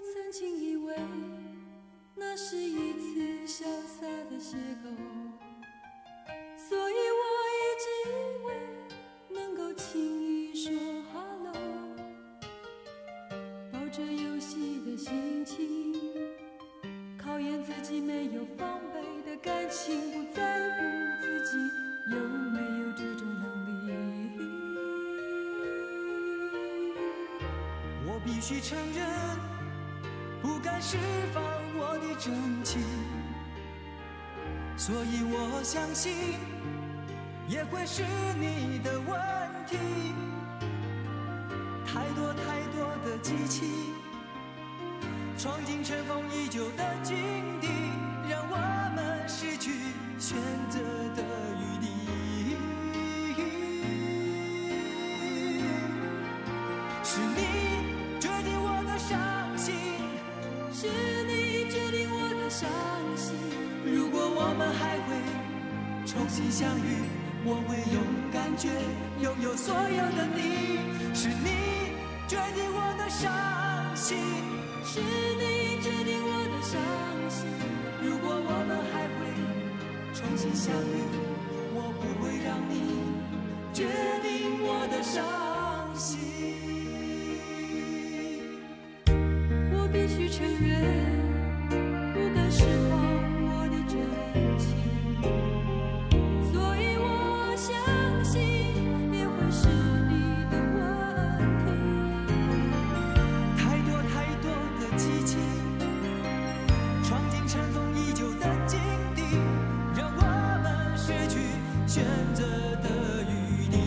曾经以为那是一次潇洒的邂逅，所以我一直以为能够轻易说 hello， 抱着游戏的心情，考验自己没有防备的感情，不在乎自己有没有这种能力。 我必须承认，不敢释放我的真情，所以我相信也会是你的问题。太多太多的激情，闯进尘封已久的境地，让我们失去选择的余地。是你决定我的伤心， 是你决定我的伤心。 如果我们还会重新相遇，我会用感觉拥有所有的你。是你决定我的伤心， 是你决定我的伤心。 如果我们还会重新相遇，我不会让你决定我的伤心。 我必须承认，不敢释放我的真情，所以我相信也会是你的问题。 太多太多的激情，闯进尘封已久的境地，让我们失去选择的余地。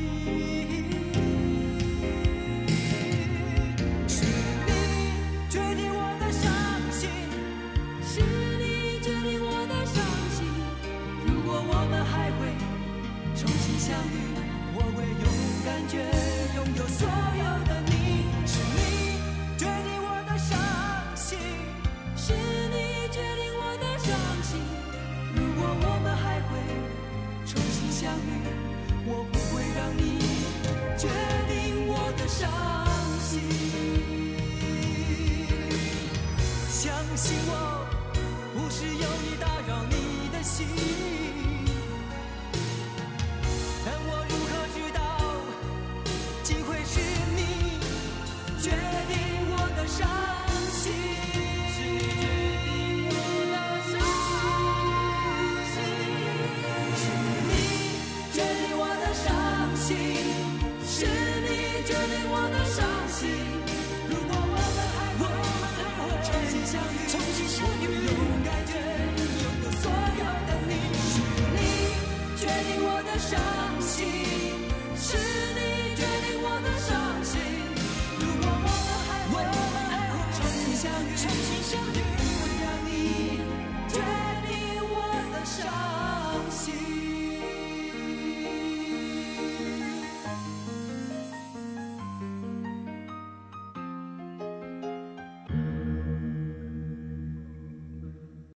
是你决定我的伤心， 是你决定我的伤心。 如果我们还会重新相遇，我会用感觉拥有所有的你。是你决定我的伤心， 是你决定我的伤心。 如果我们还会重新相遇，我不会让你决定我的伤心。相信我，不是有意打扰你的心，但我如何知道，竟会是你决定我的伤心。是你决定我的伤心，是你决定我的伤心。